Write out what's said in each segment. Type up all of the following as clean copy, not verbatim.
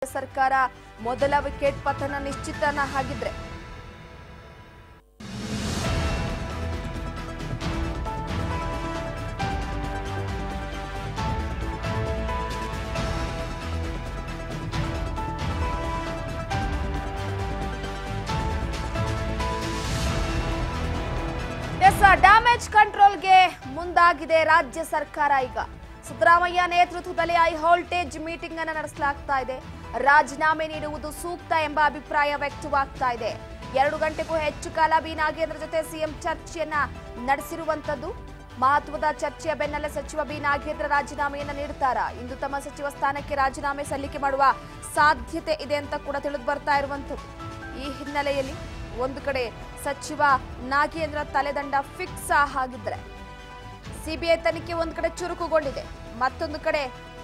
ಸರ್ಕಾರ ಮೊದಲ ವಿಕೆಟ್ ಪತನ ನಿಶ್ಚಿತನ ಹಾಗಿದ್ರೆ ಡ್ಯಾಮೇಜ್ ಕಂಟ್ರೋಲ್ಗೆ ಮುಂದಾಗಿದೆ ರಾಜ್ಯ ಸರ್ಕಾರ. ಈಗ ಸಿದ್ದರಾಮಯ್ಯ ನೇತೃತ್ವದಲ್ಲಿ ಹೈ ವೋಲ್ಟೇಜ್ ಮೀಟಿಂಗ್ ಅನ್ನು ನಡೆಸಲಾಗ್ತಾ ಇದೆ. ರಾಜೀನಾಮೆ ನೀಡುವುದು ಸೂಕ್ತ ಎಂಬ ಅಭಿಪ್ರಾಯ ವ್ಯಕ್ತವಾಗ್ತಾ ಇದೆ. 2 ಗಂಟೆಗೂ ಹೆಚ್ಚು ಕಾಲ ಬಿ ನಾಗೇಂದ್ರ ಜೊತೆ ಸಿಎಂ ಚರ್ಚೆಯನ್ನ ನಡೆಸಿರುವಂತದ್ದು. ಮಹತ್ವದ ಚರ್ಚೆಯ ಬೆನ್ನಲ್ಲೇ ಸಚಿವ ಬಿ ನಾಗೇಂದ್ರ ರಾಜೀನಾಮೆಯನ್ನ ನೀಡುತ್ತಾರಾ? ಇಂದು ತಮ್ಮ ಸಚಿವ ಸ್ಥಾನಕ್ಕೆ ರಾಜೀನಾಮೆ ಸಲ್ಲಿಕೆ ಮಾಡುವ ಸಾಧ್ಯತೆ ಇದೆ ಅಂತ ಕೂಡ ತಿಳಿದು ಬರ್ತಾ ಇರುವಂತದ್ದು. ಈ ಹಿನ್ನೆಲೆಯಲ್ಲಿ ಒಂದು ಕಡೆ ಸಚಿವ ನಾಗೇಂದ್ರ ತಲೆದಂಡ ಫಿಕ್ಸ್ ಆಗಿದ್ರೆ ಸಿಬಿಐ ತನಿಖೆ ಒಂದು ಕಡೆ ಚುರುಕುಗೊಂಡಿದೆ. ಮತ್ತೊಂದು ಕಡೆ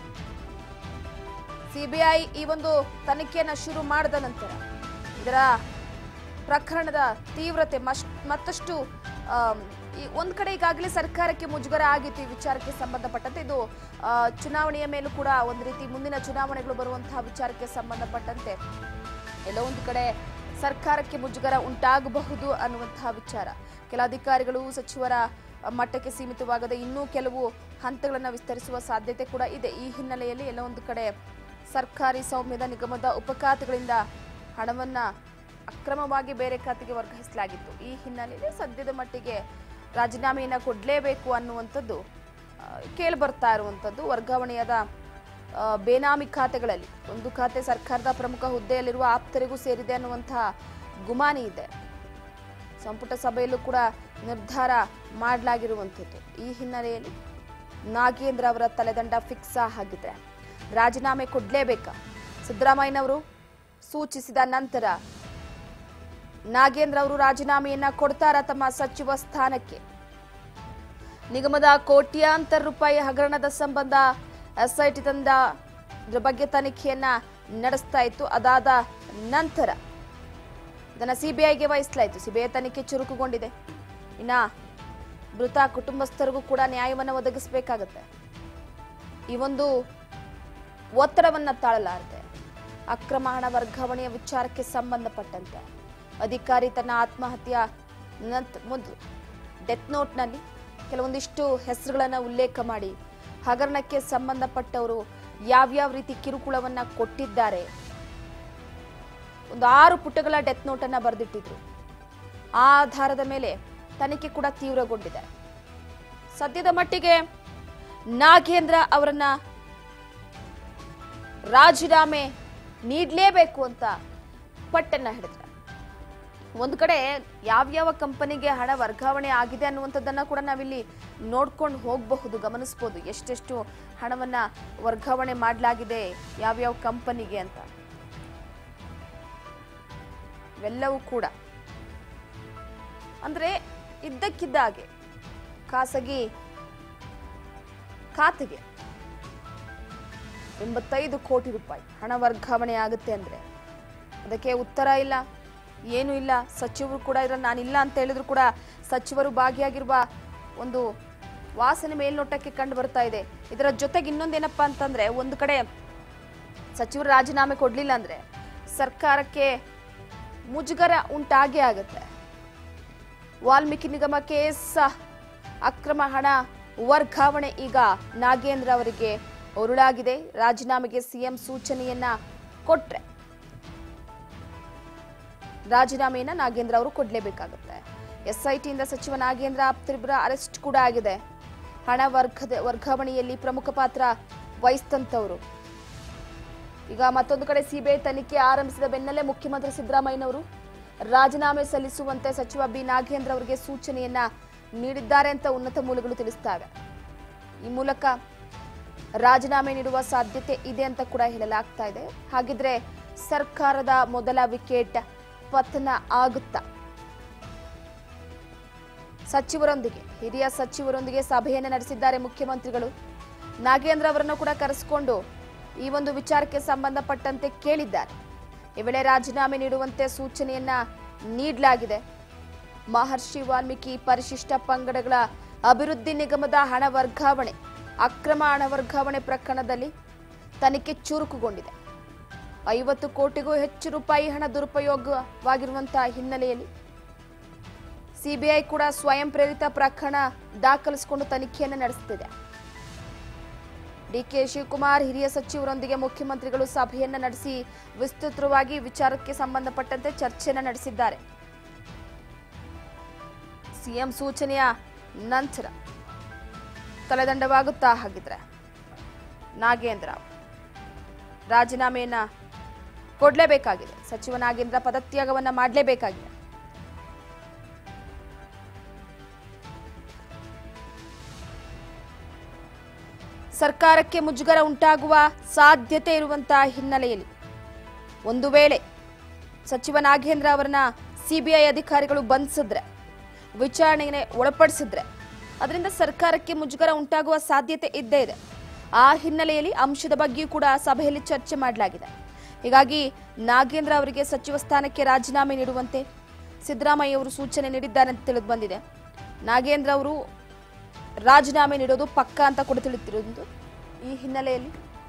ಸಿಬಿಐ ಈ ಒಂದು ತನಿಖೆಯನ್ನ ಶುರು ಮಾಡಿದ ನಂತರ ಇದರ ಪ್ರಕರಣದ ತೀವ್ರತೆ ಮತ್ತಷ್ಟು ಒಂದ್ ಕಡೆ ಈಗಾಗಲೇ ಸರ್ಕಾರಕ್ಕೆ ಮುಜುಗರ ಆಗಿತ್ತು. ಈ ವಿಚಾರಕ್ಕೆ ಸಂಬಂಧಪಟ್ಟಂತೆ ಇದು ಚುನಾವಣೆಯ ಮೇಲೂ ಕೂಡ ಒಂದು ರೀತಿ ಮುಂದಿನ ಚುನಾವಣೆಗಳು ಬರುವಂತಹ ವಿಚಾರಕ್ಕೆ ಸಂಬಂಧಪಟ್ಟಂತೆ ಎಲ್ಲೋ ಒಂದು ಕಡೆ ಸರ್ಕಾರಕ್ಕೆ ಮುಜುಗರ ಉಂಟಾಗಬಹುದು ಅನ್ನುವಂತಹ ವಿಚಾರ. ಕೆಲ ಅಧಿಕಾರಿಗಳು ಸಚಿವರ ಮಟ್ಟಕ್ಕೆ ಸೀಮಿತವಾಗದೆ ಇನ್ನೂ ಕೆಲವು ಹಂತಗಳನ್ನು ವಿಸ್ತರಿಸುವ ಸಾಧ್ಯತೆ ಕೂಡ ಇದೆ. ಈ ಹಿನ್ನೆಲೆಯಲ್ಲಿ ಎಲ್ಲ ಒಂದು ಕಡೆ ಸರ್ಕಾರಿ ಸ್ವಾಮ್ಯದ ನಿಗಮದ ಉಪಖಾತೆಗಳಿಂದ ಹಣವನ್ನ ಅಕ್ರಮವಾಗಿ ಬೇರೆ ಖಾತೆಗೆ ವರ್ಗಾಯಿಸಲಾಗಿತ್ತು. ಈ ಹಿನ್ನೆಲೆಯಲ್ಲಿ ಸದ್ಯದ ಮಟ್ಟಿಗೆ ರಾಜೀನಾಮೆಯನ್ನ ಕೊಡಲೇಬೇಕು ಅನ್ನುವಂಥದ್ದು ಕೇಳಿ ಬರ್ತಾ ಇರುವಂಥದ್ದು. ವರ್ಗಾವಣೆಯಾದ ಬೇನಾಮಿ ಖಾತೆಗಳಲ್ಲಿ ಒಂದು ಖಾತೆ ಸರ್ಕಾರದ ಪ್ರಮುಖ ಹುದ್ದೆಯಲ್ಲಿರುವ ಆಪ್ತರಿಗೂ ಸೇರಿದೆ ಅನ್ನುವಂತಹ ಗುಮಾನಿ ಇದೆ. ಸಂಪುಟ ಸಭೆಯಲ್ಲೂ ಕೂಡ ನಿರ್ಧಾರ ಮಾಡಲಾಗಿರುವಂಥದ್ದು. ಈ ಹಿನ್ನೆಲೆಯಲ್ಲಿ ನಾಗೇಂದ್ರ ಅವರ ತಲೆದಂಡ ಫಿಕ್ಸ್ ಆಗಿದೆ. ರಾಜೀನಾಮೆ ಕೊಡಲೇಬೇಕಾ? ಸಿದ್ದರಾಮಯ್ಯನವರು ಸೂಚಿಸಿದ ನಂತರ ನಾಗೇಂದ್ರ ಅವರು ರಾಜೀನಾಮೆಯನ್ನ ಕೊಡ್ತಾರ ತಮ್ಮ ಸಚಿವ ಸ್ಥಾನಕ್ಕೆ? ನಿಗಮದ ಕೋಟ್ಯಾಂತರ ರೂಪಾಯಿ ಹಗರಣದ ಸಂಬಂಧ ಎಸ್ಐಟಿ ತಂಡ ಇದರ ಬಗ್ಗೆ ತನಿಖೆಯನ್ನ ನಡೆಸ್ತಾ ಇತ್ತು. ಅದಾದ ನಂತರ ಇದನ್ನ ಸಿಬಿಐಗೆ ವಹಿಸಲಾಯಿತು. ಸಿಬಿಐ ತನಿಖೆ ಚುರುಕುಗೊಂಡಿದೆ. ಇನ್ನ ಮೃತ ಕುಟುಂಬಸ್ಥರಿಗೂ ಕೂಡ ನ್ಯಾಯವನ್ನು ಒದಗಿಸಬೇಕಾಗತ್ತೆ. ಈ ಒಂದು ಒತ್ತಡವನ್ನ ತಾಳಲಾರದೆ ಅಕ್ರಮ ಹಣ ವರ್ಗಾವಣೆಯ ವಿಚಾರಕ್ಕೆ ಸಂಬಂಧಪಟ್ಟಂತೆ ಅಧಿಕಾರಿ ತನ್ನ ಆತ್ಮಹತ್ಯೆ ಡೆತ್ ನೋಟ್ನಲ್ಲಿ ಕೆಲವೊಂದಿಷ್ಟು ಹೆಸರುಗಳನ್ನ ಉಲ್ಲೇಖ ಮಾಡಿ ಹಗರಣಕ್ಕೆ ಸಂಬಂಧಪಟ್ಟವರು ಯಾವ್ಯಾವ ರೀತಿ ಕಿರುಕುಳವನ್ನ ಕೊಟ್ಟಿದ್ದಾರೆ ಒಂದು 6 ಪುಟಗಳ ಡೆತ್ ನೋಟ್ ಅನ್ನ ಬರೆದಿಟ್ಟಿದ್ರು. ಆ ಆಧಾರದ ಮೇಲೆ ತನಿಖೆ ಕೂಡ ತೀವ್ರಗೊಂಡಿದೆ. ಸದ್ಯದ ಮಟ್ಟಿಗೆ ನಾಗೇಂದ್ರ ಅವರನ್ನ ರಾಜೀನಾಮೆ ನೀಡಲೇಬೇಕು ಅಂತ ಪಟ್ಟನ್ನ ಹಿಡಿದ್ರೆ ಒಂದು ಕಡೆ ಯಾವ್ಯಾವ ಕಂಪನಿಗೆ ಹಣ ವರ್ಗಾವಣೆ ಆಗಿದೆ ಅನ್ನುವಂಥದ್ದನ್ನ ಕೂಡ ನಾವಿಲ್ಲಿ ನೋಡ್ಕೊಂಡು ಹೋಗಬಹುದು, ಗಮನಿಸಬಹುದು. ಎಷ್ಟೆಷ್ಟು ಹಣವನ್ನ ವರ್ಗಾವಣೆ ಮಾಡಲಾಗಿದೆ ಯಾವ್ಯಾವ ಕಂಪನಿಗೆ ಅಂತ. ಇವೆಲ್ಲವೂ ಕೂಡ ಅಂದ್ರೆ ಇದ್ದಕ್ಕಿದ್ದ ಹಾಗೆ ಖಾಸಗಿ ಖಾತೆಗೆ 85 ಕೋಟಿ ರೂಪಾಯಿ ಹಣ ವರ್ಗಾವಣೆ ಆಗುತ್ತೆ ಅಂದ್ರೆ ಅದಕ್ಕೆ ಉತ್ತರ ಇಲ್ಲ, ಏನೂ ಇಲ್ಲ. ಸಚಿವರು ಕೂಡ ಇದ್ರಲ್ಲಿ ನಾನಿಲ್ಲ ಅಂತ ಹೇಳಿದ್ರು ಕೂಡ ಸಚಿವರು ಭಾಗಿಯಾಗಿರುವ ಒಂದು ವಾಸನೆ ಮೇಲ್ನೋಟಕ್ಕೆ ಕಂಡು ಬರ್ತಾ ಇದೆ. ಇದರ ಜೊತೆಗೆ ಇನ್ನೊಂದೇನಪ್ಪಾ ಅಂತಂದ್ರೆ ಒಂದು ಕಡೆ ಸಚಿವರು ರಾಜೀನಾಮೆ ಕೊಡ್ಲಿಲ್ಲ ಅಂದ್ರೆ ಸರ್ಕಾರಕ್ಕೆ ಮುಜುಗರ ಉಂಟಾಗೇ ಆಗುತ್ತೆ. ವಾಲ್ಮೀಕಿ ನಿಗಮ ಕೇಸ್ ಅಕ್ರಮ ಹಣ ವರ್ಗಾವಣೆ ಈಗ ನಾಗೇಂದ್ರ ಅವರಿಗೆ ಉರುಳಾಗಿದೆ. ರಾಜೀನಾಮೆಗೆ ಸಿಎಂ ಸೂಚನೆಯನ್ನ ಕೊಟ್ರೆ ರಾಜೀನಾಮೆಯನ್ನ ನಾಗೇಂದ್ರ ಅವರು ಕೊಡಲೇಬೇಕಾಗುತ್ತೆ. ಎಸ್ಐಟಿಯಿಂದ ಸಚಿವ ನಾಗೇಂದ್ರ ಆಪ್ತರಿಬ್ಬರ ಅರೆಸ್ಟ್ ಕೂಡ ಆಗಿದೆ. ಹಣ ವರ್ಗಾವಣೆಯಲ್ಲಿ ಪ್ರಮುಖ ಪಾತ್ರ ವಹಿಸಿದಂತವರು. ಈಗ ಮತ್ತೊಂದು ಕಡೆ ಸಿಬಿಐ ತನಿಖೆ ಆರಂಭಿಸಿದ ಬೆನ್ನಲ್ಲೇ ಮುಖ್ಯಮಂತ್ರಿ ಸಿದ್ದರಾಮಯ್ಯನವರು ರಾಜೀನಾಮೆ ಸಲ್ಲಿಸುವಂತೆ ಸಚಿವ ಬಿ ನಾಗೇಂದ್ರ ಅವರಿಗೆ ಸೂಚನೆಯನ್ನ ನೀಡಿದ್ದಾರೆ ಅಂತ ಉನ್ನತ ಮೂಲಗಳು ತಿಳಿಸುತ್ತವೆ. ಈ ಮೂಲಕ ರಾಜೀನಾಮೆ ನೀಡುವ ಸಾಧ್ಯತೆ ಇದೆ ಅಂತ ಕೂಡ ಹೇಳಲಾಗ್ತಾ ಇದೆ. ಹಾಗಿದ್ರೆ ಸರ್ಕಾರದ ಮೊದಲ ವಿಕೆಟ್ ಪತನ ಆಗುತ್ತಾ? ಸಚಿವರೊಂದಿಗೆ ಹಿರಿಯ ಸಚಿವರೊಂದಿಗೆ ಸಭೆಯನ್ನು ನಡೆಸಿದ್ದಾರೆ ಮುಖ್ಯಮಂತ್ರಿಗಳು. ನಾಗೇಂದ್ರ ಅವರನ್ನು ಕೂಡ ಕರೆಸಿಕೊಂಡು ಈ ಒಂದು ವಿಚಾರಕ್ಕೆ ಸಂಬಂಧಪಟ್ಟಂತೆ ಕೇಳಿದ್ದಾರೆ. ಈ ವೇಳೆ ರಾಜೀನಾಮೆ ನೀಡುವಂತೆ ಸೂಚನೆಯನ್ನ ನೀಡಲಾಗಿದೆ. ಮಹರ್ಷಿ ವಾಲ್ಮೀಕಿ ಪರಿಶಿಷ್ಟ ಪಂಗಡಗಳ ಅಭಿವೃದ್ಧಿ ನಿಗಮದ ಹಣ ವರ್ಗಾವಣೆ ಅಕ್ರಮ ಹಣ ವರ್ಗಾವಣೆ ಪ್ರಕರಣದಲ್ಲಿ ತನಿಖೆ ಚುರುಕುಗೊಂಡಿದೆ. 50 ಕೋಟಿಗೂ ಹೆಚ್ಚು ರೂಪಾಯಿ ಹಣ ದುರುಪಯೋಗವಾಗಿರುವಂತಹ ಹಿನ್ನೆಲೆಯಲ್ಲಿ ಸಿಬಿಐ ಕೂಡ ಸ್ವಯಂ ಪ್ರೇರಿತ ಪ್ರಕರಣ ದಾಖಲಿಸಿಕೊಂಡು ತನಿಖೆಯನ್ನು ನಡೆಸುತ್ತಿದೆ. ಡಿಕೆ ಶಿವಕುಮಾರ್ ಹಿರಿಯ ಸಚಿವರೊಂದಿಗೆ ಮುಖ್ಯಮಂತ್ರಿಗಳು ಸಭೆಯನ್ನ ನಡೆಸಿ ವಿಸ್ತೃತವಾಗಿ ವಿಚಾರಕ್ಕೆ ಸಂಬಂಧಪಟ್ಟಂತೆ ಚರ್ಚೆಯನ್ನು ನಡೆಸಿದ್ದಾರೆ. ಸಿಎಂ ಸೂಚನೆಯ ನಂತರ ತಲೆದಂಡವಾಗುತ್ತಾ ಹಾಗಿದ್ರೆ ನಾಗೇಂದ್ರ ರಾಜೀನಾಮೆಯನ್ನ ಕೊಡಲೇಬೇಕಾಗಿದೆ. ಸಚಿವ ನಾಗೇಂದ್ರ ಪದತ್ಯಾಗವನ್ನ ಮಾಡಲೇಬೇಕಾಗಿದೆ. ಸರ್ಕಾರಕ್ಕೆ ಮುಜುಗರ ಉಂಟಾಗುವ ಸಾಧ್ಯತೆ ಇರುವಂತಹ ಹಿನ್ನೆಲೆಯಲ್ಲಿ ಒಂದು ವೇಳೆ ಸಚಿವ ನಾಗೇಂದ್ರ ಅವರನ್ನ ಸಿಬಿಐ ಅಧಿಕಾರಿಗಳು ಬಂಧಿಸಿದ್ರೆ, ವಿಚಾರಣೆಗೆ ಒಳಪಡಿಸಿದ್ರೆ ಅದರಿಂದ ಸರ್ಕಾರಕ್ಕೆ ಮುಜುಗರ ಉಂಟಾಗುವ ಸಾಧ್ಯತೆ ಇದ್ದೇ ಇದೆ. ಆ ಹಿನ್ನೆಲೆಯಲ್ಲಿ ಅಂಶದ ಬಗ್ಗೆಯೂ ಕೂಡ ಸಭೆಯಲ್ಲಿ ಚರ್ಚೆ ಮಾಡಲಾಗಿದೆ. ಹೀಗಾಗಿ ನಾಗೇಂದ್ರ ಅವರಿಗೆ ಸಚಿವ ಸ್ಥಾನಕ್ಕೆ ರಾಜೀನಾಮೆ ನೀಡುವಂತೆ ಸಿದ್ದರಾಮಯ್ಯ ಅವರು ಸೂಚನೆ ನೀಡಿದ್ದಾರೆ ಅಂತ ತಿಳಿದು ಬಂದಿದೆ. ನಾಗೇಂದ್ರ ಅವರು ರಾಜೀನಾಮೆ ನೀಡೋದು ಪಕ್ಕಾ ಅಂತ ಕೂಡ ತಿಳಿದಿರುವುದು. ಈ ಹಿನ್ನೆಲೆಯಲ್ಲಿ